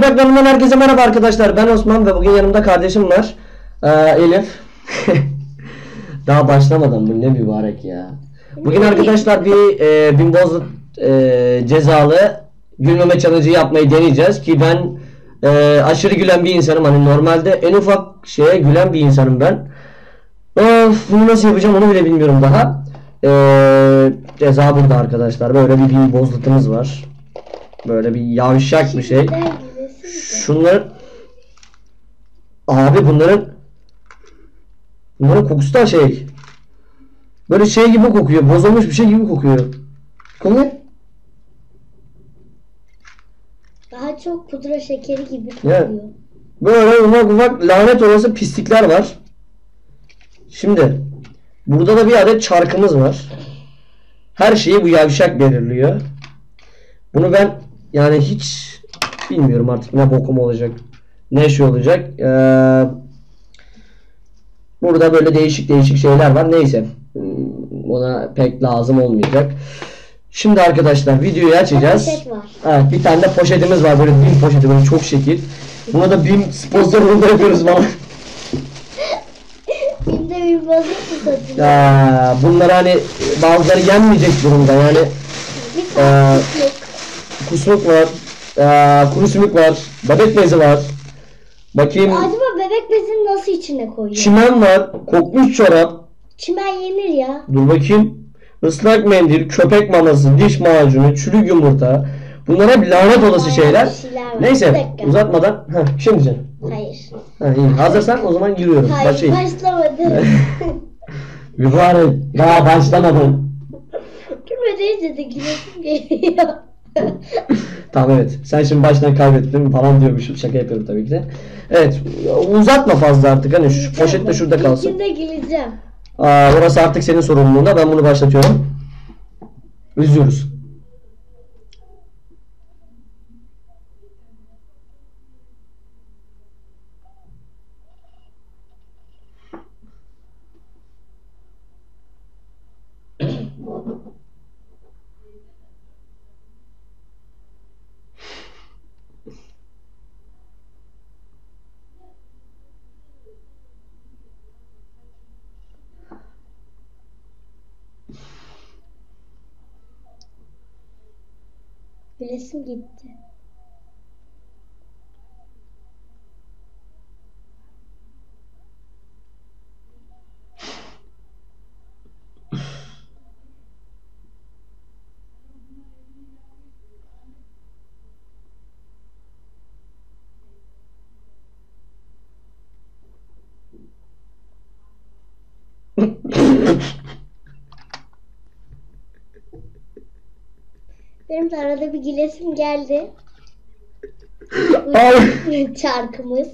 Topraklarından herkese merhaba arkadaşlar. Ben Osman ve bugün yanımda kardeşim var. Elif. Daha başlamadan bu ne mübarek ya. Bugün arkadaşlar bir Bimbozlu cezalı gülmeme challenge'ı yapmayı deneyeceğiz ki ben aşırı gülen bir insanım. Hani normalde en ufak şeye gülen bir insanım ben. Of, bunu nasıl yapacağım onu bile bilmiyorum daha. Ceza burada arkadaşlar. Böyle bir Bimbozlu'tumuz var. Böyle bir yavşak bir şey. Şunlar abi bunların kokusu da şey. Böyle şey gibi kokuyor. Bozulmuş bir şey gibi kokuyor. Kokuyor. Daha çok pudra şekeri gibi kokuyor. Yani, böyle ufak lanet olası pislikler var. Şimdi burada da bir adet çarkımız var. Her şeyi bu yavşak belirliyor. Bunu ben yani hiç bilmiyorum artık ne bokum olacak. Ne şey olacak. Burada böyle değişik şeyler var. Neyse. Ona pek lazım olmayacak. Şimdi arkadaşlar videoyu açacağız. Poşet var. Evet, bir tane de poşetimiz var. Böyle BİM poşeti. Böyle çok şekil. Buna da BİM sponsorluğunda yapıyoruz falan. BİM'de bir balık mı satıyor? Bunlar hani bazıları yenmeyecek durumda. Yani Bir tane kusmuk var. Kuru sümük var. Bebek bezi var. Bakayım. Acaba bebek bezini nasıl içine koyuyor? Çimen var. Kokmuş çorap. Çimen yenir ya. Dur bakayım. Islak mendil, köpek maması, diş macunu, çürük yumurta. Bunlar hep lanet olası şeyler. Neyse uzatmadan. Şimdi canım. Hayır. İyi. Hazırsan o zaman giriyorum. Hayır başlamadım. Mübarek. Daha başlamadım. Kime deyince de gülesim geliyor. Tamam evet. Sen şimdi baştan kaybettin falan diyormuşum. Şaka yapıyorum tabii ki de. Evet. Uzatma fazla artık. Hani şu poşet de şurada kalsın. İçinde güleceğim. Orası artık senin sorumluluğunda. Ben bunu başlatıyorum. Üzüyoruz. Gülesim gitti. Benim de arada bir gülesim geldi. Çarkımız.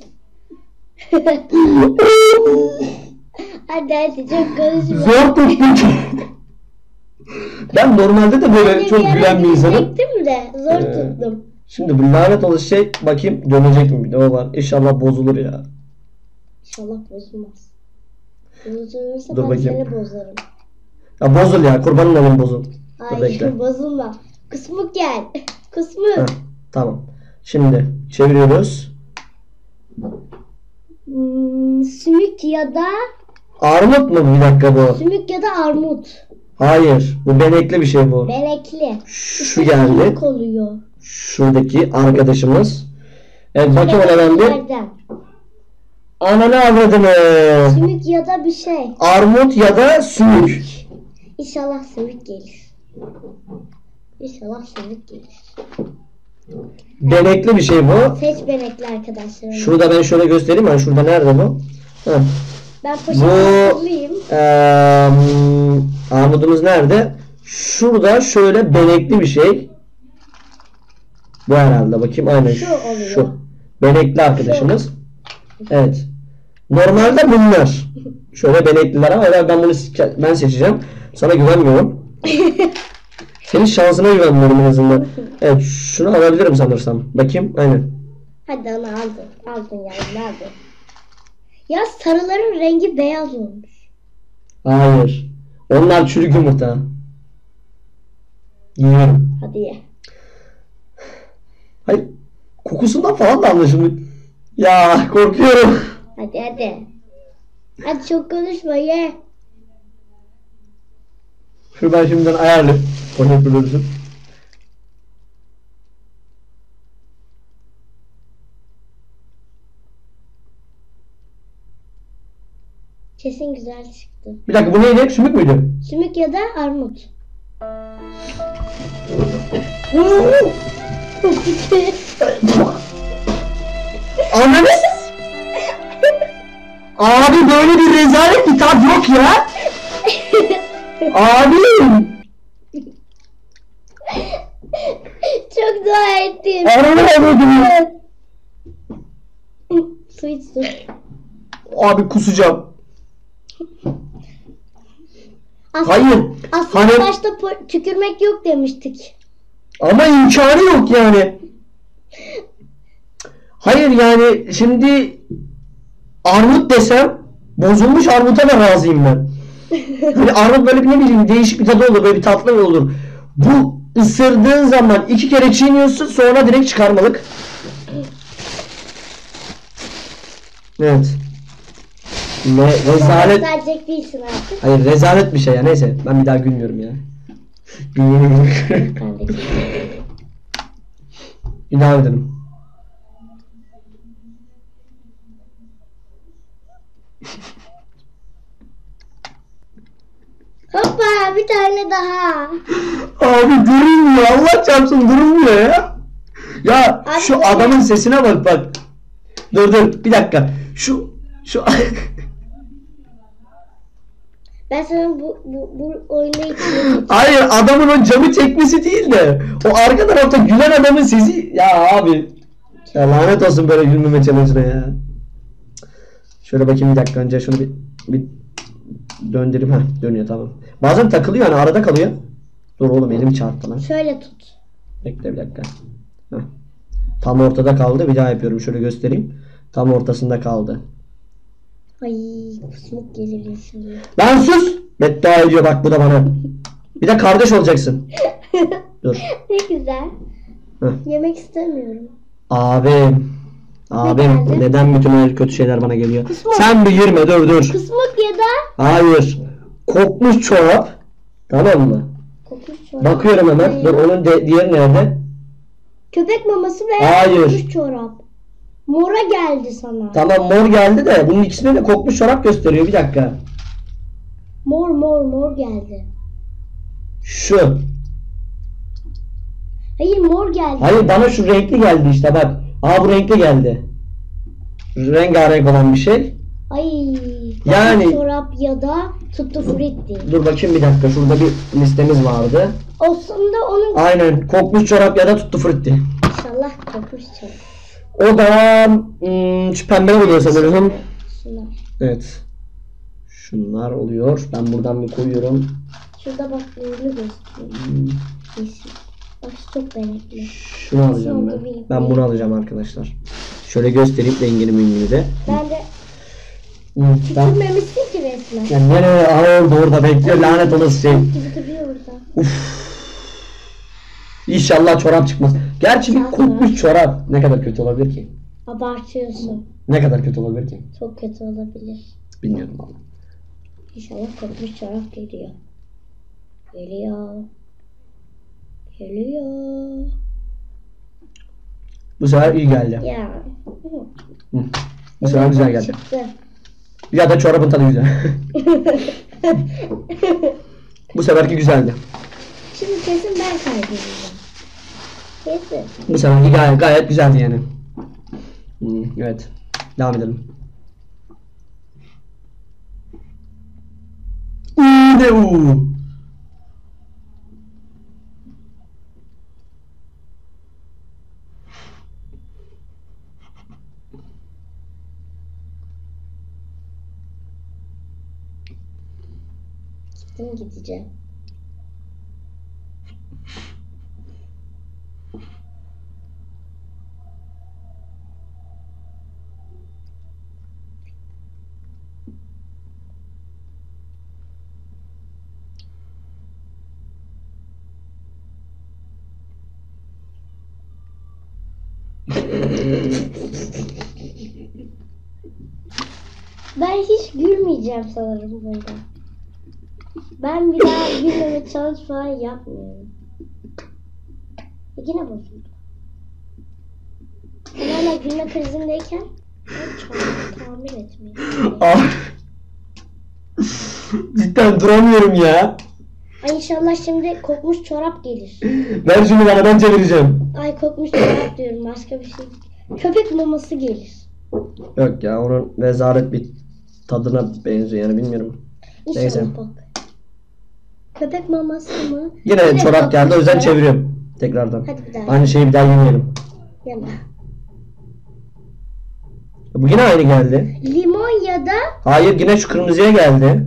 hadi çok konuşma. Zor tuttum. Ben normalde de böyle çok gülen bir insanım. Çektim de zor tuttum. Şimdi bu lanet olası şey bakayım dönecek mi? Ne var? İnşallah bozulur ya. İnşallah bozulmaz. Bozulursa Dur ben bakayım. seni bozarım. Ya bozul ya. Kurbanın olayım bozul. Hayır bozulma. Kusmuk gel. Kusmuk. Tamam. Şimdi çeviriyoruz. Sümük ya da Armut mu bir dakika bu? sümük ya da armut. Hayır. Bu benekli bir şey bu. Benekli. Şu geldi. Sümük oluyor. Şuradaki arkadaşımız. Evet bakayım ona ben bir. Nereden? Ananı avradını. Sümük ya da bir şey. Armut ya da sümük. İnşallah sümük gelir. İnşallah sümük gelir. Benekli bir şey bu. Seç benekli arkadaşlarım. Şurada ben şöyle göstereyim. Hani şurada nerede bu? Heh. Ben poşeti hazırlayayım. Armudumuz nerede? Şurada şöyle benekli bir şey. Bu herhalde. Bakayım aynen Şu oluyor. şu. Benekli arkadaşımız. Evet. Normalde bunlar. Şöyle benekliler ama ben bunu ben seçeceğim. Sana güvenmiyorum. Senin şansına güvenmiyorum en azından. Evet şunu alabilirim sanırsam. Bakayım aynen. Hadi onu aldın. Aldın yani nerede? Ya sarıların rengi beyaz olmuş. Hayır. Onlar çürük yumurta. Yiyorum. Hadi ye. Hayır. Kokusundan falan da anlaşılmıyor. Ya korkuyorum. Hadi. Hadi çok konuşma ye. Şunu ben şimdiden ayarlayayım. Poşet bölürsün. Kesin güzel çıktı. Bir dakika bu neydi? Sümük müydü? Sümük ya da armut. Anladınız? Abi böyle bir rezalet bir tat yok ya. Abi. Çok dua ettim. Anlamadım. Su iç su. Abi kusacağım. Aslında, Hayır. aslında Hani- başta tükürmek yok demiştik. Ama imkanı yok yani. Hayır yani şimdi armut desem bozulmuş armuta da razıyım ben. Hani armut böyle bir ne bileyim değişik bir tadı olur, böyle bir tatlı olur. Bu ısırdığın zaman 2 kere çiğniyorsun, sonra direkt çıkarmalık. Evet. Ne rezalet. Gösterecek değilsin artık. Hayır rezalet bir şey ya, neyse ben bir daha gülmüyorum ya. Gülmüyorum. Ben de Devam edelim. Hoppa bir tane daha. Abi durulmuyor, Allah çarpsın durulmuyor ya. Ya Abi şu böyle- adamın sesine bak. Dur bir dakika. Şu Ben sana bu oyunu için Hayır, adamın o camı çekmesi değil de o arka tarafta gülen adamın sesi ya abi. Ya lanet olsun böyle gülmeme challenge'ına ya. Şöyle bakayım bir dakika, önce şunu bir döndüreyim. Heh, dönüyor tamam. Bazen takılıyor hani, arada kalıyor. Dur oğlum, elim çarptı lan. şöyle tut. Bekle bir dakika. Heh. Tam ortada kaldı. Bir daha yapıyorum. Şöyle göstereyim. Tam ortasında kaldı. Ay kusmuk gelir inşallah. Lan sus! Beddua ediyor bak bu da bana. Bir de kardeş olacaksın. Dur. Ne güzel. Heh. Yemek istemiyorum. Abim. Abim geldi? neden bütün öyle kötü şeyler bana geliyor? Kusmuk. Sen bir girme, dur. Kusmuk ya da Hayır. Kokmuş çorap. Tamam mı? kokmuş çorap. Bakıyorum hemen. Ne Dur ya? onun diğeri nerede? Köpek maması ve Hayır. kokmuş çorap. Mora geldi sana. Tamam mor geldi de bunun ikisine de kokmuş çorap gösteriyor. Bir dakika. Mor geldi. Şu. Hayır mor geldi. Hayır, bana şu renkli geldi işte bak. Aa bu renkli geldi. Rengarenk olan bir şey. Ay. Yani- Kokmuş çorap ya da tuttu frutti. Dur bakayım bir dakika. Şurada bir listemiz vardı. Aslında onun Aynen. Kokmuş çorap ya da tuttu frutti. inşallah kokmuş çorap. O da şu pembe oluyor sanırım. Şuna. Evet. Şunlar oluyor. Ben buradan bir koyuyorum. Şurada bak ürünü gösteriyor. Yeşil. Bak çok benekli. Şunu alacağım ben. Şunu Ben bunu alacağım arkadaşlar. Şöyle göstereyim rengini mengini de. Ben de Ben... tükürmemişsin ki resmen. Ya nereye? Aa, orada bekliyor lanet olası şey. Gibi duruyor orada. İnşallah çorap çıkmaz. Gerçi bir İnşallah. kokmuş çorap. Ne kadar kötü olabilir ki? Abartıyorsun. Ne kadar kötü olabilir ki? Çok kötü olabilir. Bilmiyorum valla. İnşallah kokmuş çorap geliyor. Geliyor. Bu sefer iyi geldi. Ya. Hı. Bu sefer güzel geldi. Çıktı. Ya da çorabın tadı güzel. Bu seferki güzeldi. Şimdi kesin ben kaybedeceğim. Kesin. Bu seferki gayet güzeldi yani. Evet. Devam edelim. Ne u? Gideceğim. Ben hiç gülmeyeceğim sanırım burada. Ben bir daha gülmeme challenge falan yapmıyorum. Yine bozuldu. Ben hala gülme krizindeyken ben tamir etmeyeyim. Abi. Cidden duramıyorum ya. Ay inşallah şimdi kokmuş çorap gelir. Ben şunu aradan çevireceğim. Ay kokmuş çorap diyorum, başka bir şey. Köpek maması gelir. Yok ya, onun rezalet bir tadına benziyor yani, bilmiyorum. İnşallah Neyse. bak. Köpek maması mı? Yine çorap geldi, o yüzden çorap. çeviriyorum tekrardan. Hadi bir daha. Aynı şeyi bir daha yemeyelim. Yeme. Bu yine aynı geldi. Limon ya da Hayır, yine şu kırmızıya geldi.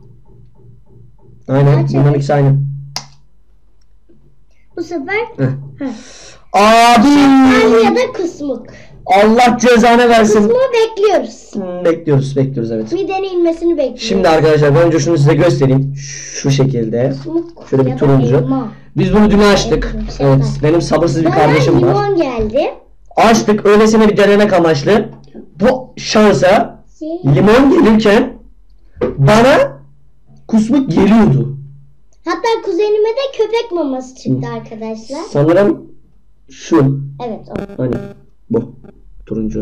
Aynen, Kaç bunların evet? ikisi aynı. bu sefer Heh. Heh. Abi! Şeftali ya da kusmuk. Allah cezanı versin. Kusmuğu bekliyoruz. Bekliyoruz evet. Midenin inmesini bekliyoruz. Şimdi arkadaşlar, ben önce şunu size göstereyim. Şu şekilde. Kusmuk Şöyle bir ya da turuncu. elma. Biz bunu dün açtık. Elma, Evet, şeftali. benim sabırsız bir Bana kardeşim var. limon geldi. Açtık, öylesine bir denemek amaçlı. Bu şansa limon gelirken bana kusmuk geliyordu. Hatta kuzenime de köpek maması çıktı arkadaşlar. Sanırım şu. Evet o. Hani bu. Turuncu.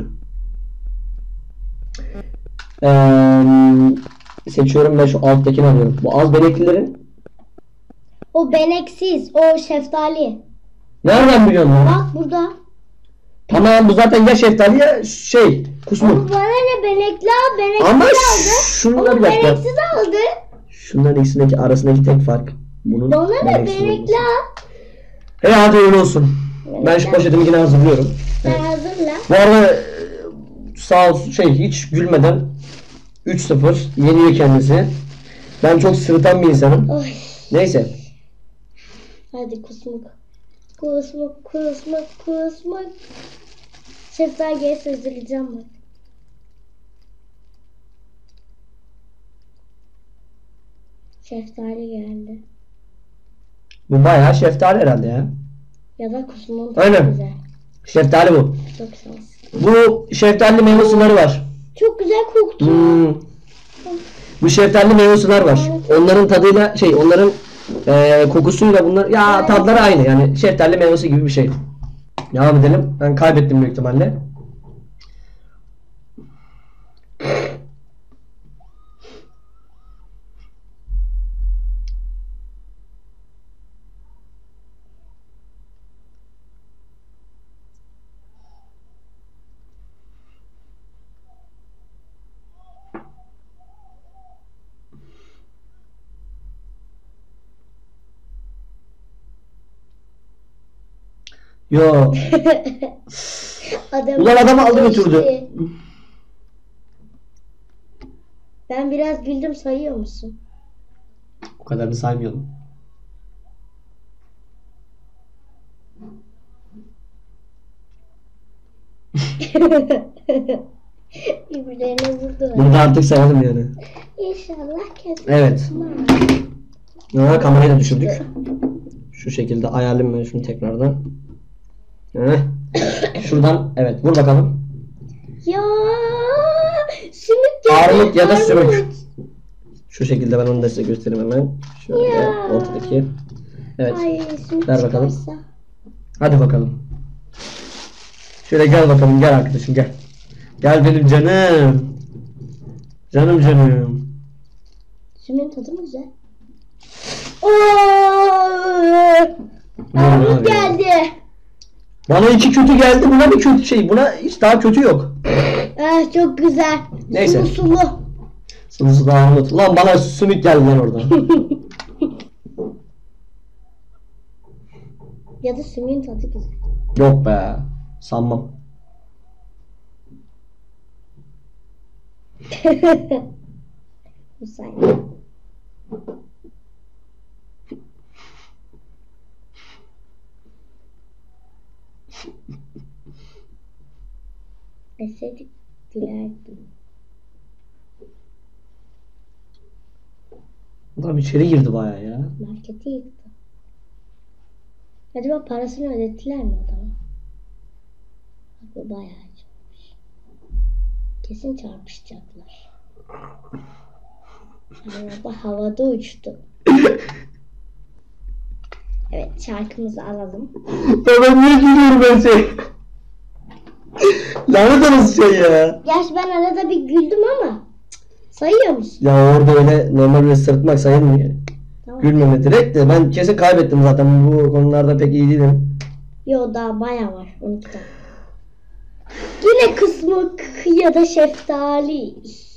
Seçiyorum, ben şu alttakini alıyorum. Bu az beneklilerin. O beneksiz. O şeftali. Nereden biliyorsun lan? Bak burada. Tamam, bu zaten ya şeftali ya kusmuk. Ama bana ne benekli al. Beneksiz Ama aldı. şunlar Ama bir dakika. beneksiz aldı. Şunların ikisindeki arasındaki tek fark. Bunun Bana ne beneksiz benekli olması. al. Hey, hadi öyle olsun. Ben şu poşetimi yine hazırlıyorum. Sen Evet. hazırla. Bu arada sağ olsun hiç gülmeden 3-0 yeniyor kendisi. Ben çok sırıtan bir insanım. Oy. Neyse. Hadi kusmuk. Kusmuk, kusmuk, kusmuk. Şeftaliye sözleyeceğim bak. Şeftali geldi. Bu bayağı şeftali herhalde ya. Ya da kusmuğun çok Aynen. güzel. Şeftali bu. Çok şans. Bu şeftali meyve suları var. Çok güzel koktu. Bu şeftali meyve sular var. Onların tadıyla onların kokusuyla bunlar ya tadları aynı yani, şeftali meyvesi gibi bir şey. Devam edelim. Ben kaybettim büyük ihtimalle. Yo. Ulan adam aldı götürdü. Ben biraz bildim, sayıyor musun? O kadarını saymayalım. Birbirlerine vurdular. Bunu da artık sayalım yani. İnşallah kesin. Evet. Kamerayı da düşürdük. Şu şekilde ayarlayayım ben şunu tekrardan. Şuradan evet, vur bakalım. Ya sümük geldi. Armut ya da armut. sümük. Şu şekilde ben onu da size göstereyim hemen. Şöyle Ya. ortadaki. Evet. Ay, sümük Ver bakalım. çıkarsa. Hadi bakalım. Şöyle gel bakalım, gel arkadaşım gel. Gel benim canım. Canım. Sümüğün tadı mı güzel? Ne Armut abi? geldi. Bana iki kötü geldi, buna bir kötü şey. Buna hiç daha kötü yok. Ah, çok güzel. Neyse. Sulu sulu. Sınırsız da Armut. Lan bana sümük geldi lan oradan. Ya da sümüğün tadı güzel. Yok be. Sanmam. Bu sayede. Deseydik gülerdim. Adam içeri girdi bayağı ya. Marketi yıktı. Acaba parasını ödettiler mi adama? Bak, bu bayağı acımış. Kesin çarpışacaklar. Araba havada uçtu. Evet, şarkımızı alalım. Ya ben niye gülüyorum ben şey? Lanet olası şey ya. Gerçi ben arada bir güldüm ama sayıyor musun? Ya orada öyle normal bir sırıtmak sayılmıyor. Tamam. Gülmeme direkt de ben kesin kaybettim zaten bu konularda pek iyi değilim. Yo, daha bayağı var. 12 tane. Yine kusmuk ya da şeftali.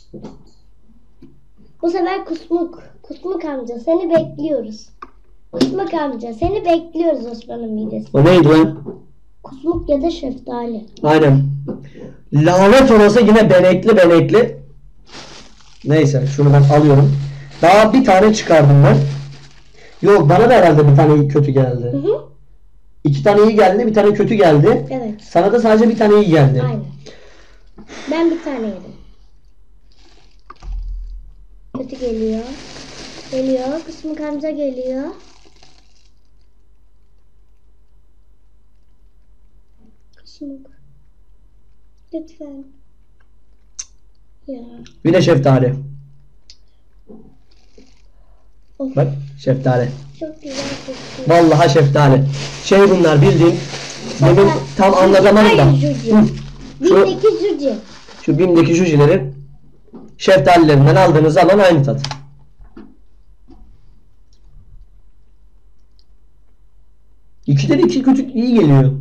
Bu sefer kusmuk. Kusmuk amca seni bekliyoruz. Kusmuk amca seni bekliyoruz Osman'ın midesi. O neydi lan? Kusmuk ya da şeftali. Aynen. Lanet olası yine benekli. Neyse şunu ben alıyorum. Daha bir tane çıkardım ben. Yok bana da herhalde bir tane kötü geldi. Hı hı. 2 tane iyi geldi, bir tane kötü geldi. Evet. Sana da sadece bir tane iyi geldi. Aynen. Ben bir tane yedim. Kötü geliyor. Geliyor. Kusmuk amca geliyor. Kusmuk. Lütfen. Ya. Bir de şeftali. Of. Bak şeftali. Çok güzel kokuyor. Vallahi şeftali. Şey bunlar bildiğin. Demin tam anlatamadım da. Hayır Juji. Hı. Bindeki Juji. Şu BİM'deki jujilerin şeftalilerinden aldığınız zaman aynı tat. İkide de 2 kötü iyi geliyor.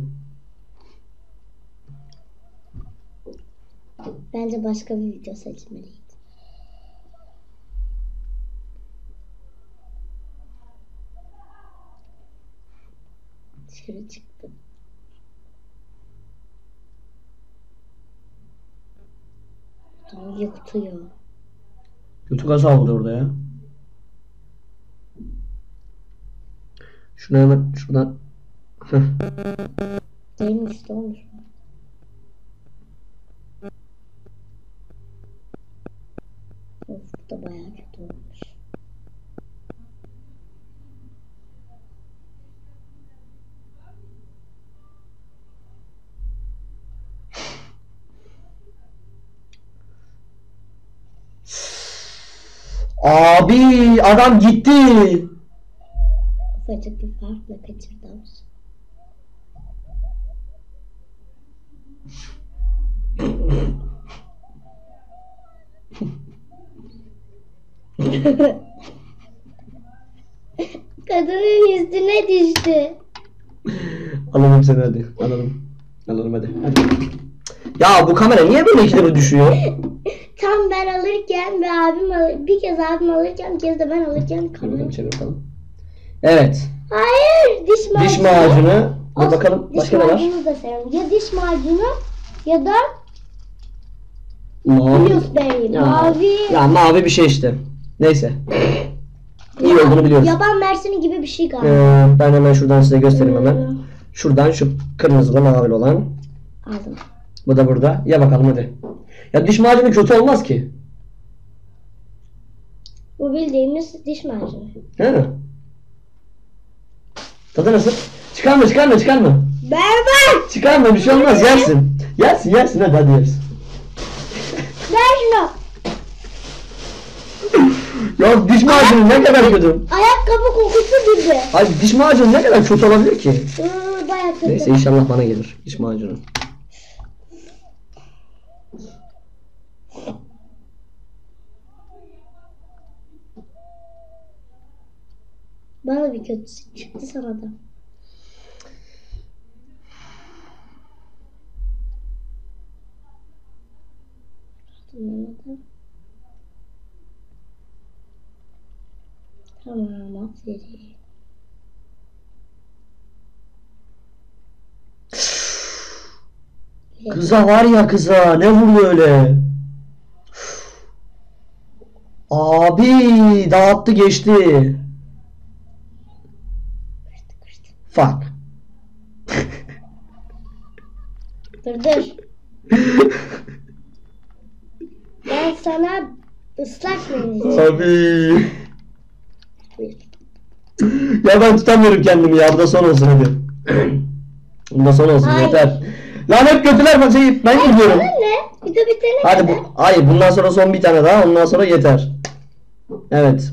Bence başka bir video seçmeliyim. Dışarı çıktım. Adam yıktıyor. Kötü gaz aldı orada ya. Şunu hemen şuradan. Heh. Değilmiş de olmuş. Of, bu da bayağı kötü olmuş. Abi adam gitti. Ufacık bir farkla kaçırdım. Kadının üstüne düştü. Alalım seni hadi. Alalım hadi. Hadi. Ya bu kamera niye böyle ikide bir düşüyor? Tam ben alırken ve bir kez abim alırken, bir kez de ben alırken Dur bakalım kamera. çevir bakalım. Evet. Hayır, diş macunu. Diş macunu. Dur bakalım Diş başka ne var? macunu da seviyorum. Ya diş macunu ya da Mavi. Blueberry. Ya, Mavi. ya mavi bir şey işte. Neyse. İyi olduğunu biliyoruz. Yaban mersini gibi bir şey galiba. Ben hemen şuradan size göstereyim hemen. Şuradan şu kırmızılı mavili olan. Aldım. Bu da burada. Ya bakalım hadi. Ya diş macunu kötü olmaz ki. Bu bildiğimiz diş macunu. He. Tadı nasıl? Çıkarma. Berbat. Çıkarma bir şey olmaz yersin. Yersin hadi yersin. Ver şunu. Ya diş macunu ne kadar kötü. Ayakkabı kokusu gibi. Ay diş macunu ne kadar kötü olabilir ki? Bayağı kötü. Neyse inşallah bana gelir diş macunu. Bana bir kötüsü çıktı sana da. Tamam, aferin. Kıza var ya kıza ne vuruyor öyle? Abi dağıttı geçti. Fuck. Dur. Ben sana ıslak mendil. Abi. Buyur. Ya ben tutamıyorum kendimi ya. Bu da son olsun hadi. Bu da son olsun Hayır. yeter. Lanet kötüler masayı ben gidiyorum. Bana ne? Bir bitene Hadi kadar. hayır, bundan sonra son bir tane daha, ondan sonra yeter. Evet.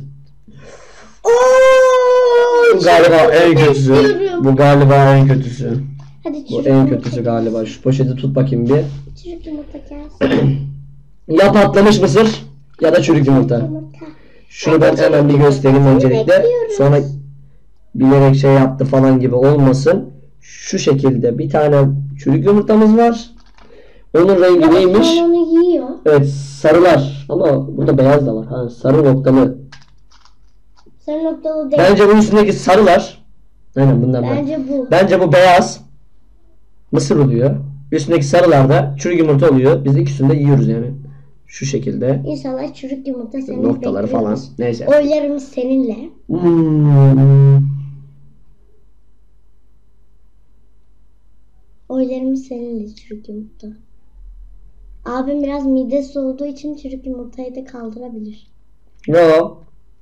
Bu galiba en kötüsü. istiyorum. Bu galiba en kötüsü. Hadi Bu çürük en yumurta kötüsü gelsin. galiba. Şu poşeti tut bakayım bir. Çürük yumurta gelsin. Ya patlamış mısır ya da çürük yumurta. Yumurta. Şunu ben hemen bir göstereyim öncelikle. Bekliyoruz. Sonra bilerek şey yaptı falan gibi olmasın. Şu şekilde bir tane çürük yumurtamız var. Onun rengi Ya neymiş? Osman onu yiyor. Evet, sarılar. Ama burada beyaz da var. Ha, sarı noktalı. Sarı noktalı değil. Bence bunun üstündeki sarılar. Aynen bundan ben. Bence bu. Bence bu beyaz. Mısır oluyor. Üstündeki sarılar da çürük yumurta oluyor. Biz ikisini de yiyoruz yani. Şu şekilde. İnşallah çürük yumurta senin Noktaları falan. bekliyoruz. Neyse. Oylarımız seninle. Oylarımız seninle çürük yumurta. Abim biraz midesi olduğu için çürük yumurtayı da kaldırabilir. Yo.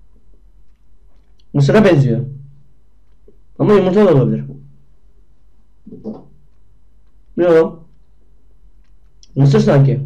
Mısıra benziyor. Ama yumurta da olabilir. Yo. Mısır sanki.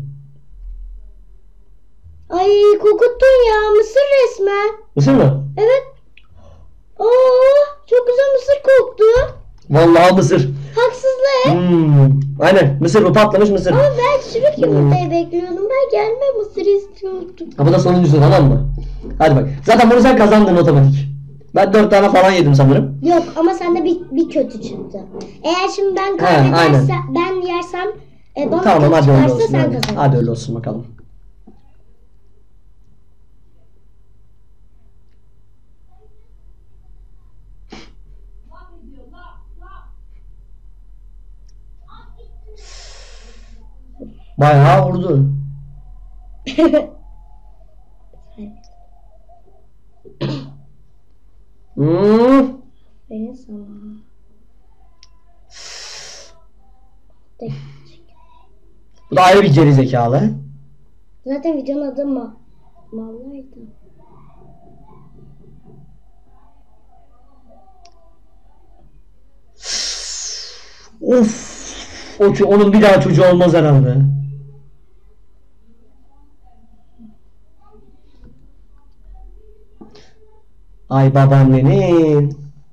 Ay kokuttun ya, mısır resmen. Mısır mı? Evet. Oo, çok güzel mısır koktu. Vallahi mısır. Haksızlık. Aynen. Mısır bu, patlamış mısır. Ama ben çürük yumurtayı bekliyordum. Ben gelme mısır istiyordum. Ha, bu da sonuncusu, tamam mı? Hadi bak. Zaten bunu sen kazandın otomatik. Ben 4 tane falan yedim sanırım. Yok ama sende bir kötü çıktı. Eğer şimdi ben aynen. kaybedersem, ben yersem bana Tamam, kötü hadi öyle çıkarsa olsun. sen Hadi. kazanırsın. Hadi öyle olsun bakalım. Bayağı vurdu. Benim sana. Bu da ayrı bir geri zekalı. Zaten videonun adı mallaydı. Of. Onun bir daha çocuğu olmaz herhalde. Ay babaannenin.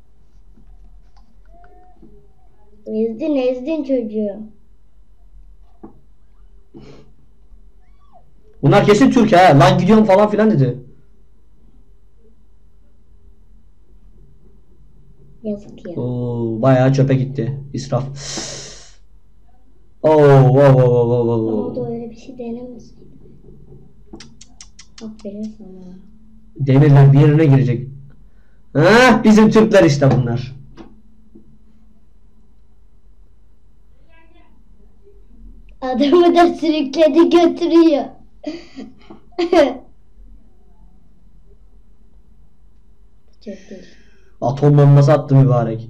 Ezdin çocuğu. Bunlar kesin Türk ha. Lan gidiyorum falan filan dedi. Yazık ya. Oo, bayağı çöpe gitti. İsraf. Oo. Ama da öyle bir şey denemesin. Aferin sana. Demirler bir yerine girecek. Ha, bizim Türkler işte bunlar. Adamı da sürükledi götürüyor. Çok değil. Atom bombası attı mübarek.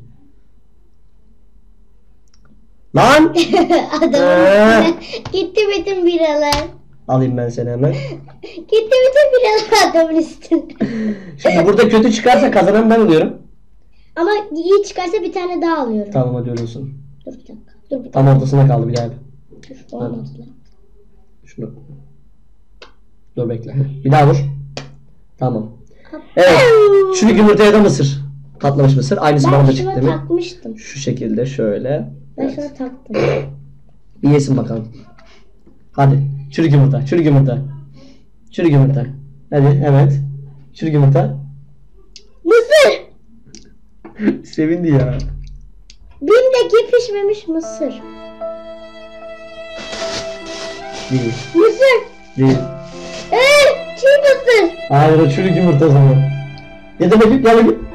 Lan! Adamın üstüne gitti bütün biralar. Alayım ben seni hemen. Gitti bütün biralar adamın üstüne. Şimdi burada kötü çıkarsa kazanan ben oluyorum. Ama iyi çıkarsa bir tane daha alıyorum. Tamam, hadi öyle olsun. Dur bir dakika. Dur bir Tam dakika. ortasına kaldı bir daha. Dur, olmadı lan. Şunu. Dur bekle. Bir daha vur. Tamam. Evet. Çürük yumurtaya da mısır. Patlamış mısır. Aynısı bana Ben da şuna çıktı mı? takmıştım. Şu şekilde şöyle. Ben Evet. şuna taktım. Bir yesin bakalım. Hadi. Çürük yumurta. Çürük yumurta. Çürük yumurta. Hadi evet. Çürük yumurta. Mısır! Sevindi ya. Bim'deki pişmemiş mısır. Değil. Mısır! Değil. Çiğ mısır! Hayır, o çürük yumurta o zaman. Ya da bakayım, ya bakayım.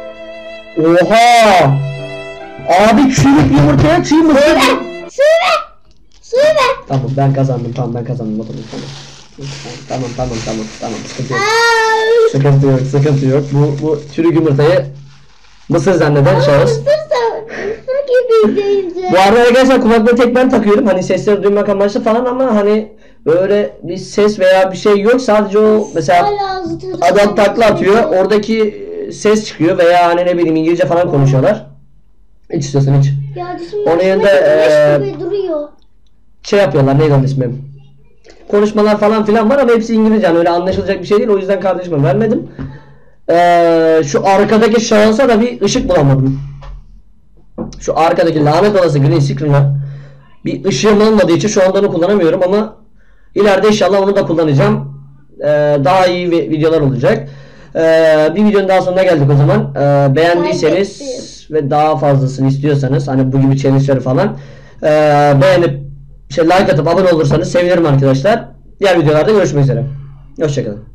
Oha! Abi çürük yumurtaya çiğ mısır. Suyu ver! Suyu ver! Tamam, ben kazandım. Tamam, ben kazandım. Tamam. Tamam. Sıkıntı yok. Aa, Sıkıntı yok. Bu çürük yumurtayı mısır zanneden şahıs. mısır gibiydi. Bu arada arkadaşlar, kulaklığı tek ben takıyorum. Hani sesleri duymak amaçlı falan, ama hani öyle bir ses veya bir şey yok. Sadece o mesela Hala ağzı tadı. adam takla atıyor. Oradaki ses çıkıyor veya hani ne bileyim İngilizce falan konuşuyorlar. İç istiyorsan iç. Ya dişim Onun yanında, güneş gibi duruyor. Şey yapıyorlar, neydi onun ismi? konuşmalar falan filan var ama hepsi İngilizce. Yani öyle anlaşılacak bir şey değil. O yüzden kardeşime vermedim. Şu arkadaki şansa da bir ışık bulamadım. Şu arkadaki lanet olası green screen'a bir ışığım olmadığı için şu anda onu kullanamıyorum ama ileride inşallah onu da kullanacağım. Daha iyi videolar olacak. Bir videonun daha sonuna geldik o zaman. Beğendiyseniz ve daha fazlasını istiyorsanız hani bu gibi challenge'ları falan beğenip like atıp abone olursanız sevinirim arkadaşlar. Diğer videolarda görüşmek üzere. Hoşçakalın.